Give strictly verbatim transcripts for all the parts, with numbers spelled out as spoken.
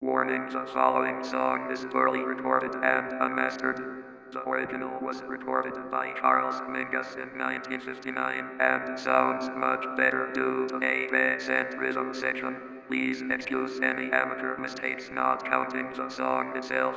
Warning, the following song is poorly recorded and unmastered. The original was recorded by Charles Mingus in nineteen fifty-nine and sounds much better due to a bass and rhythm section. Please excuse any amateur mistakes, not counting the song itself.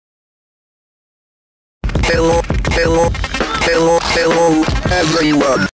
Hello, hello, hello, hello, everyone.